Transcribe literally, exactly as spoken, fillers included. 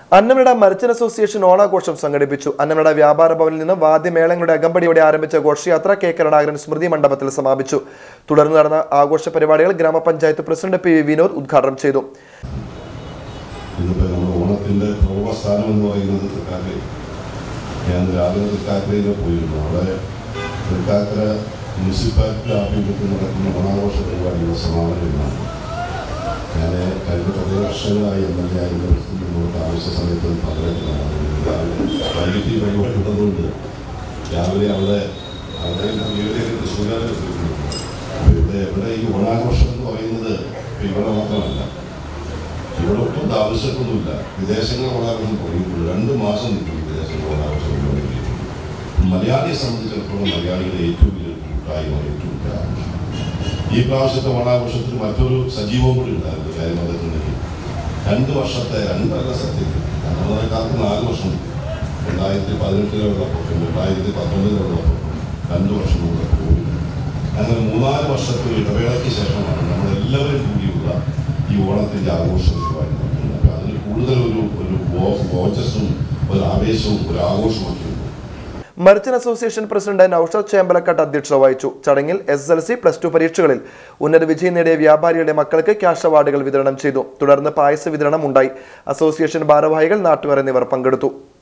Annamanada merchant association ഓണാഘോഷം സംഘടിപ്പിച്ചു. അന്നമനട വ്യാപാര ഭവനിൽ നിന്ന് വാദ്യമേളങ്ങളുടെ അകമ്പടിയോടെ ആരംഭിച്ച ഘോഷയാത്ര കെ കരുണാകരൻ സ്മൃതി മണ്ഡപത്തിൽ സമാപിച്ചു. തുടർന്ന് നടന്ന ആഘോഷ പരിപാടികൾ ഗ്രാമപഞ്ചായത്ത് പ്രസിഡന്റ് പി വി വിനോദ് ഉദ്ഘാടനം ചെയ്തു. ഓണത്തിന്റെ പൂർവ്വസ്ഥാനം എന്ന് പറയുന്നത് തൃക്കാക്കര. ഞാൻ രാവിലെ തൃക്കാക്കരയിൽ പോയിരുന്നു. അവിടെ തൃക്കാക്കര മുനിസിപ്പാലിറ്റി ആഭിമുഖ്യത്തിൽ നടക്കുന്ന ഓണാഘോഷ പരിപാടിയുടെ സമാപനമാണ്. ഞാൻ കഴിഞ്ഞ കുറേ വർഷങ്ങളായി എം എൽ എ ആയിരുന്ന മുന്നോട്ട് ആവശ്യ സമയത്ത് പങ്കെടുക്കുന്നതാണ്. രാവിലെ വൈകിട്ട് ഈ പരിപാടി ഉള്ളതുകൊണ്ട് രാവിലെ അവിടെ അവിടെ തൃശ്ശൂരാണ് എത്തിയിട്ടുണ്ട്. അപ്പോൾ ഇവിടെ ഇവിടെ ഈ ഓണാഘോഷം എന്ന് പറയുന്നത് ഇവിടെ മാത്രമല്ല, ഇവിടെ ഒട്ടും ആവശ്യമൊന്നുമില്ല. വിദേശങ്ങൾ ഓണാഘോഷം പറയുമ്പോൾ രണ്ട് മാസം നിൽക്കും വിദേശങ്ങൾ ഓണാഘോഷം കൊണ്ടുപോയിരിക്കും. മലയാളിയെ സംബന്ധിച്ചിടത്തോളം മലയാളിയുടെ ഏറ്റവും വലിയ കൂട്ടായ്മ, ഏറ്റവും വലിയ ആഘോഷം. ഈ പ്രാവശ്യത്തെ ഓണാഘോഷത്തിൽ മറ്റൊരു സജീവവും കൂടി ഉണ്ടായിരുന്നു. കാര്യം വന്നിട്ടുണ്ടെങ്കിൽ രണ്ട് വർഷത്തെ രണ്ടല്ല സത്യത്തിൽ കാലത്ത് നാല് വർഷം രണ്ടായിരത്തി പതിനെട്ടിലുള്ളപ്പോഴും രണ്ടായിരത്തി പത്തൊമ്പതിലുള്ളപ്പോഴും രണ്ട് വർഷം കൂടെ പോയി. അങ്ങനെ മൂന്നാല് വർഷത്തെ ഒരു ഇടവേളയ്ക്ക് ശേഷമാണ് നമ്മളെല്ലാവരും കൂടിയുള്ള ഈ ഓണത്തിൻ്റെ ആഘോഷം പരിപാടി നടക്കുന്നത്. അപ്പോൾ അതിന് കൂടുതൽ ഒരു ഒരു ഓജസ്സും ഒരു ആവേശവും ഒരു ആഘോഷമൊക്കെ ഉണ്ട്. Merchant association president Naushad Chembalakkad അധ്യക്ഷത വഹിച്ചു. ചടങ്ങിൽ S L C plus two പരീക്ഷകളിൽ ഉന്നത വിജയം നേടിയ വ്യാപാരികളുടെ മക്കൾക്ക് ക്യാഷ് അവാർഡുകൾ വിതരണം ചെയ്തു. തുടർന്ന് പായസ വിതരണം ഉണ്ടായി. അസോസിയേഷൻ ഭാരവാഹികൾ, നാട്ടുകാർ എന്നിവർ പങ്കെടുത്തു.